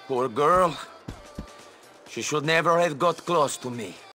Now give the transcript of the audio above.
Poor girl. She should never have got close to me.